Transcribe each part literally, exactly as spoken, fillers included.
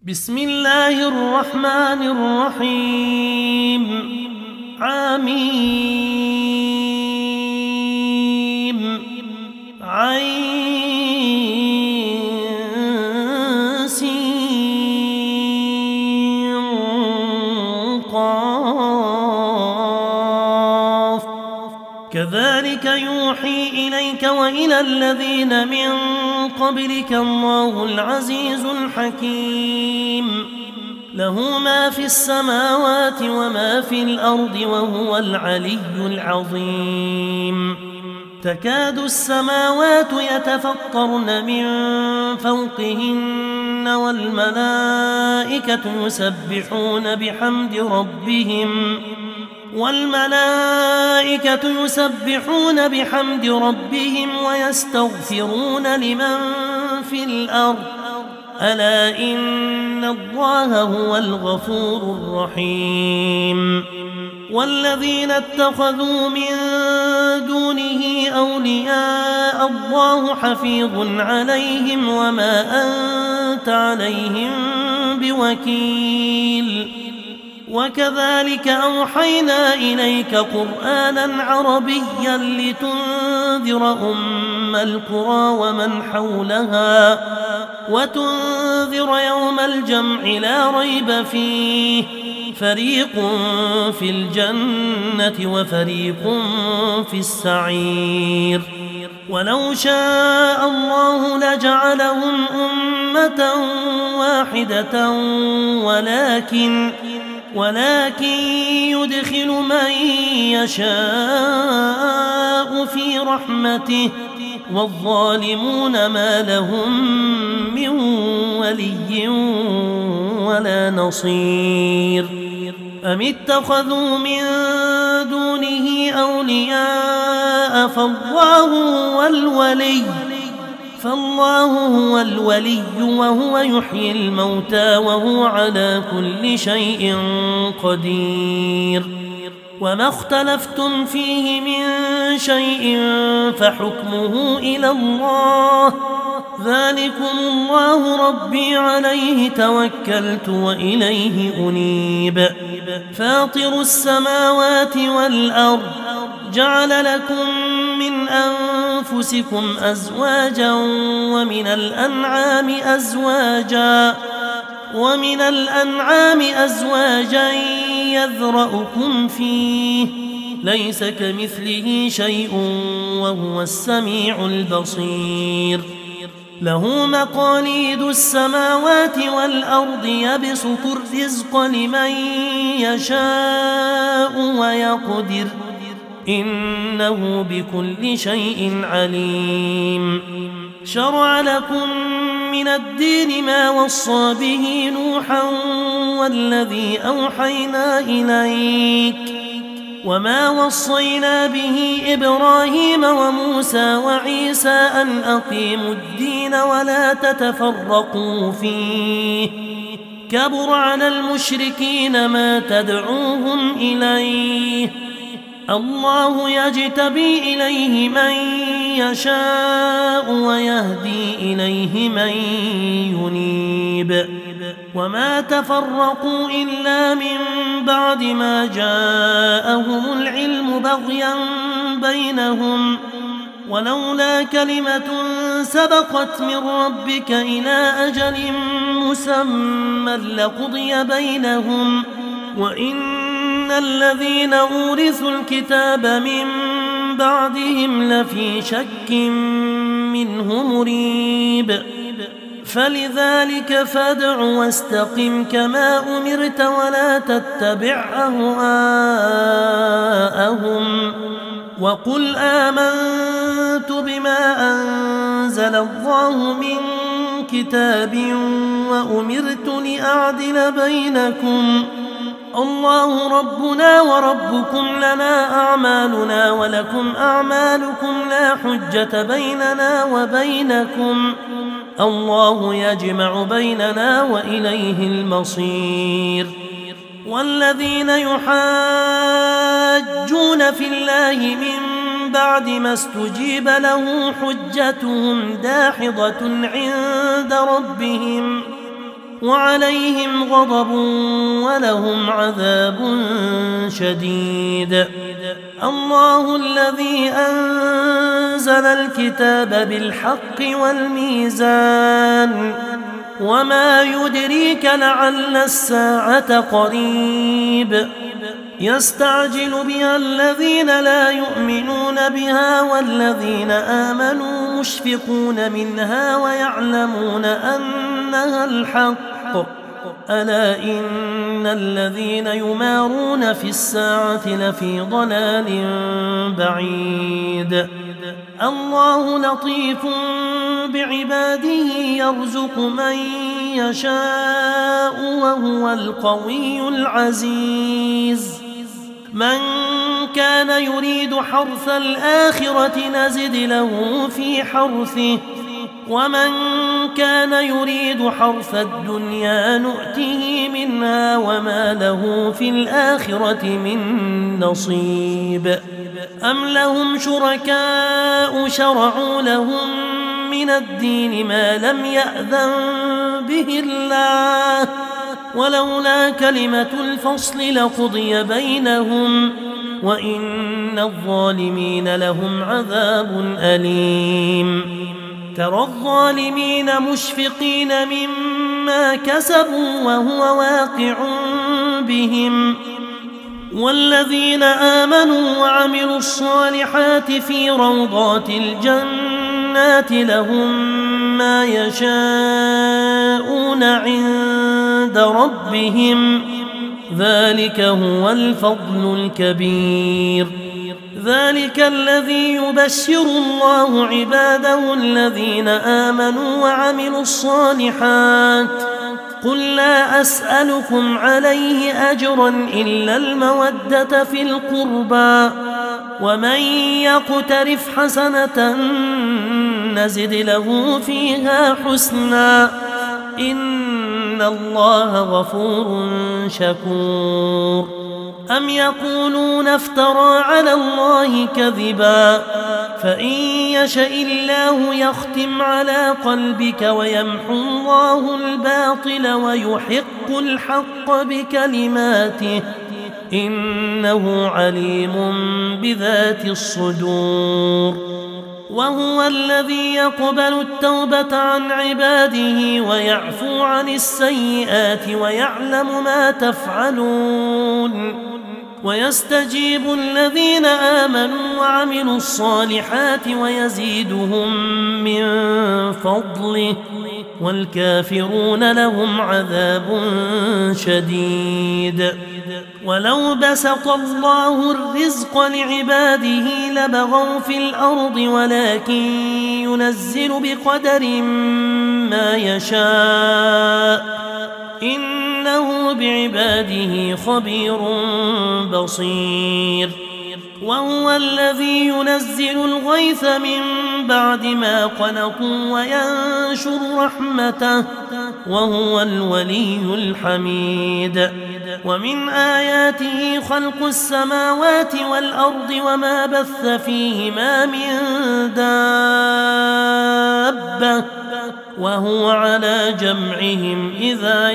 بسم الله الرحمن الرحيم. عميم عين سين قاف كذلك يوحي إليك وإلى الذين من قبلك الله العزيز الحكيم. له ما في السماوات وما في الأرض وهو العلي العظيم. تكاد السماوات يتفطرن من فوقهن والملائكة يسبحون بحمد ربهم والملائكة يسبحون بحمد ربهم ويستغفرون لمن في الأرض ألا إن الله هو الغفور الرحيم. والذين اتخذوا من دونه أولياء الله حفيظ عليهم وما أنت عليهم بوكيل. وكذلك أوحينا إليك قرآنا عربيا لتنذر أم القرى ومن حولها وتنذر يوم الجمع لا ريب فيه فريق في الجنة وفريق في السعير. ولو شاء الله لجعلهم أمة واحدة ولكن ولكن يدخل من يشاء في رحمته والظالمون ما لهم من ولي ولا نصير. أم اتخذوا من دونه أولياء فالله هو الولي فالله هو الولي وهو يحيي الموتى وهو على كل شيء قدير. وما اختلفتم فيه من شيء فحكمه إلى الله ذلكم الله ربي عليه توكلت وإليه أنيب. فاطر السماوات والأرض جعل لكم من أنفسكم أزواجا ومن الأنعام أزواجا ومن الأنعام أزواجا يذرأكم فيه ليس كمثله شيء وهو السميع البصير. له مقاليد السماوات والأرض يبسط الرزق لمن يشاء ويقدر إنه بكل شيء عليم. شرع لكم من الدين ما وصى به نوحا والذي أوحينا إليك وما وصينا به إبراهيم وموسى وعيسى أن أقيموا الدين ولا تتفرقوا فيه كبر على المشركين ما تدعوهم إليه. الله يجتبي إليه من يشاء ويهدي إليه من ينيب. وما تفرقوا إلا من بعد ما جاءهم العلم بغيا بينهم ولولا كلمة سبقت من ربك إلى أجل مسمى لقضي بينهم وإن الذين أورثوا الكتاب من بعدهم لفي شك منه مريب. فلذلك فادع واستقم كما أمرت ولا تتبع أهواءهم وقل آمنت بما أنزل الله من كتاب وأمرت لأعدل بينكم الله ربنا وربكم لنا أعمالنا ولكم أعمالكم لا حجة بيننا وبينكم الله يجمع بيننا وإليه المصير. والذين يحاجون في الله من بعد ما استجيب له حجتهم داحضة عند ربهم وعليهم غضب ولهم عذاب شديد. الله الذي أنزل الكتاب بالحق والميزان وما يدريك لعل الساعة قريب يستعجل بها الذين لا يؤمنون بها والذين آمنوا مشفقون منها ويعلمون أنها الحق ألا إن الذين يمارون في الساعة لفي ضلال بعيد. الله لطيف بعباده يرزق من يشاء وهو القوي العزيز. من كان يريد حرث الآخرة نزد له في حرثه ومن كان يريد حرث الدنيا نؤته منها وما له في الآخرة من نصيب. أم لهم شركاء شرعوا لهم من الدين ما لم يأذن به الله ولولا كلمة الفصل لقضي بينهم وإن الظالمين لهم عذاب أليم. ترى الظالمين مشفقين مما كسبوا وهو واقع بهم والذين آمنوا وعملوا الصالحات في روضات الجنات لهم ما يشاءون عند ربهم ذلك هو الفضل الكبير. ذلك الذي يبشر الله عباده الذين آمنوا وعملوا الصالحات قل لا أسألكم عليه أجرا إلا المودة في القربى ومن يقترف حسنة نزد له فيها حسنا إن الله غفور شكور. أم يقولون افترى على الله كذبا فإن يشأ الله يختم على قلبك ويمحو الله الباطل ويحق الحق بكلماته إنه عليم بذات الصدور. وهو الذي يقبل التوبة عن عباده ويعفو عن السيئات ويعلم ما تفعلون ويستجيب الذين آمنوا وعملوا الصالحات ويزيدهم من فضله والكافرون لهم عذاب شديد. ولو بسط الله الرزق لعباده لبغوا في الأرض ولكن ينزل بقدر ما يشاء إنه بعباده خبير بصير. وهو الذي ينزل الغيث من بعد ما قنطوا وينشر رحمته وهو الولي الحميد. ومن آياته خلق السماوات والأرض وما بث فيهما من دابة وهو على جمعهم إذا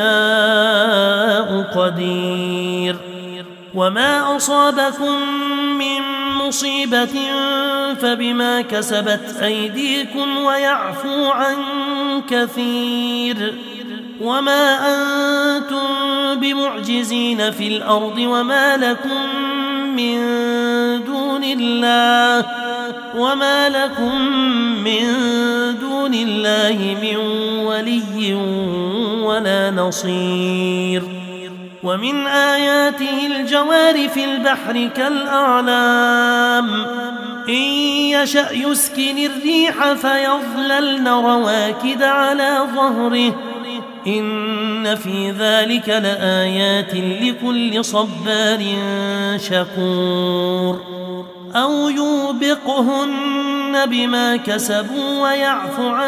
يشاء قدير. وما أصابكم من مصيبة فبما كسبت أيديكم ويعفو عن كثير. وما أنتم بمعجزين في الأرض وما لكم من دون الله وما لكم من دون الله من ولي ولا نصير. ومن آياته الجوار في البحر كالأعلام إن يشأ يسكن الريح فيظللن رواكد على ظهره إن في ذلك لآيات لكل صبار شكور. أو يوبقهن بما كسبوا ويعفو عن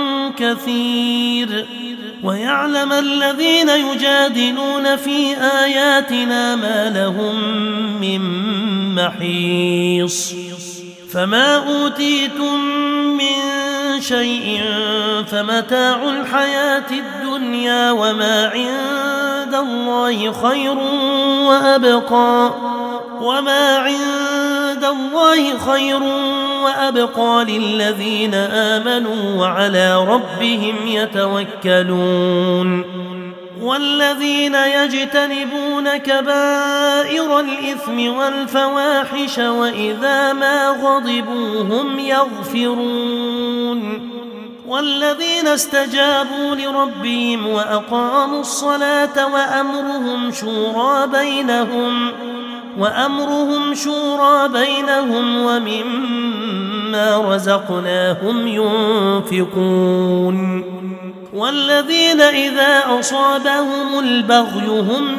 كثير ويعلم الذين يجادلون في آياتنا ما لهم من محيص. فما أوتيتم من شيء فمتاع الحياة الدنيا وما عند الله خير وأبقى وما عند الله خير وأبقى للذين آمنوا وعلى ربهم يتوكلون والذين يجتنبون كبائر الإثم والفواحش وإذا ما غضبوا هم يغفرون والذين استجابوا لربهم وأقاموا الصلاة وأمرهم شورى بينهم وأمرهم شورى بينهم ومما رزقناهم ينفقون والذين إذا أصابهم البغي هم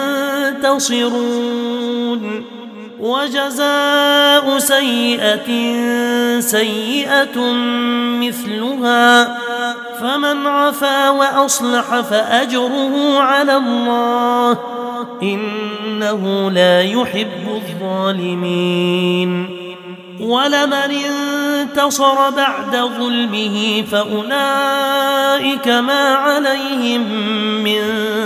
ينتصرون وجزاء سيئة سيئة مثلها فمن عفا وأصلح فأجره على الله إنه لا يحب الظالمين ولمن انتصر بعد ظلمه فأولئك ما عليهم من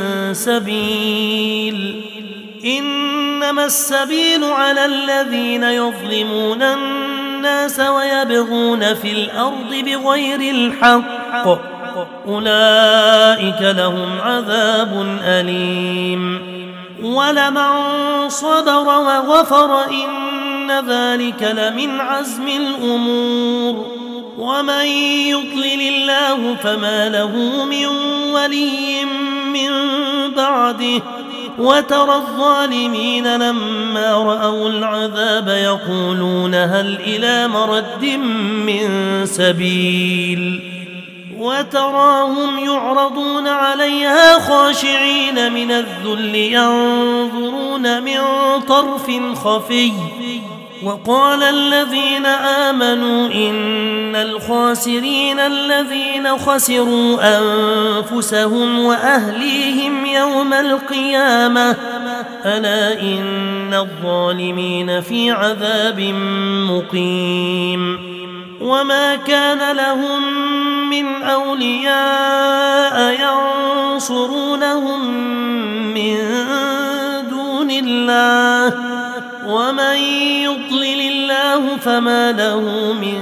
سبيل إنما السبيل على الذين يظلمون الناس ويبغون في الأرض بغير الحق أولئك لهم عذاب أليم ولمن صبر وغفر إن ذلك لمن عزم الأمور ومن يضلل الله فما له من ولي من بعده وترى الظالمين لما رأوا العذاب يقولون هل إلى مرد من سبيل وتراهم يعرضون عليها خاشعين من الذل ينظرون من طرف خفي وقال الذين آمنوا إن الخاسرين الذين خسروا أنفسهم وأهليهم يوم القيامة ألا إن الظالمين في عذاب مقيم وما كان لهم من أولياء ينصرونهم من دون الله ومن يضلل الله فما له من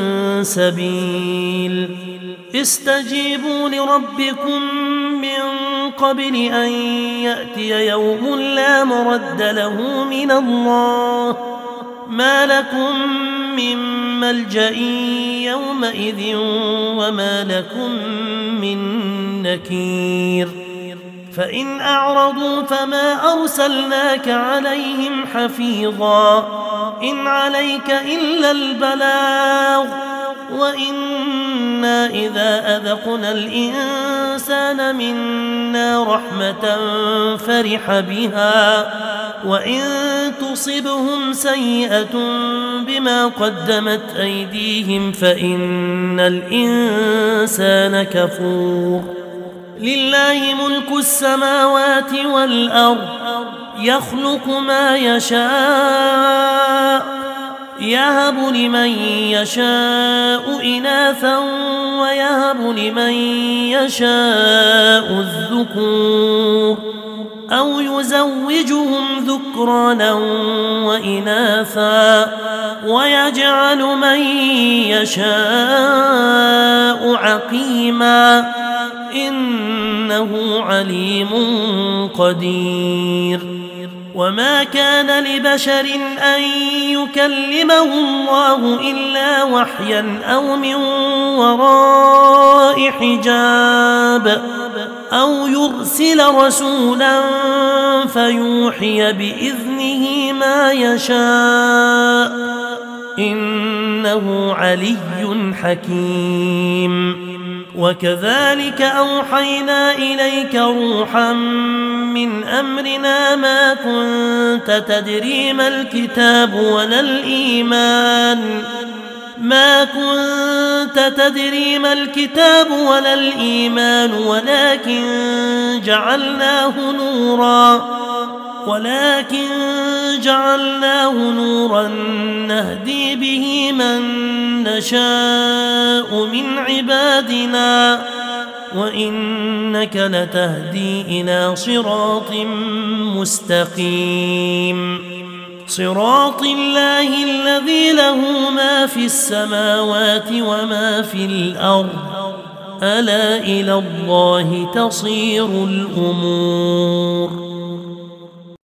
سبيل استجيبوا لربكم من قبل أن يأتي يوم لا مرد له من الله ما لكم من ملجأ يومئذ وما لكم من نكير فإن أعرضوا فما أرسلناك عليهم حفيظا إن عليك إلا البلاغ وإنا إذا أذقنا الإنسان منا رحمة فرح بها وإن تصبهم سيئة بما قدمت أيديهم فإن الإنسان كفور لله ملك السماوات والأرض يخلق ما يشاء يهب لمن يشاء إناثا ويهب لمن يشاء الذكور أو يزوجهم ذكرانا وإناثا ويجعل من يشاء عقيما إنه عليم قدير وما كان لبشر أن يكلمه الله إلا وحيا أو من وراء حجاب أو يرسل رسولا فيوحي بإذنه ما يشاء إنه علي حكيم وكذلك أوحينا إليك روحا من أمرنا ما كنت تدري ما الكتاب ولا الإيمان ما كنت تدري ما الكتاب ولا الإيمان ولكن جعلناه نورا ولكن جعلناه نورا نهدي به من نشاء من عبادنا وإنك لتهدي إلى صراط مستقيم صراط الله الذي له ما في السماوات وما في الأرض ألا إلى الله تصير الأمور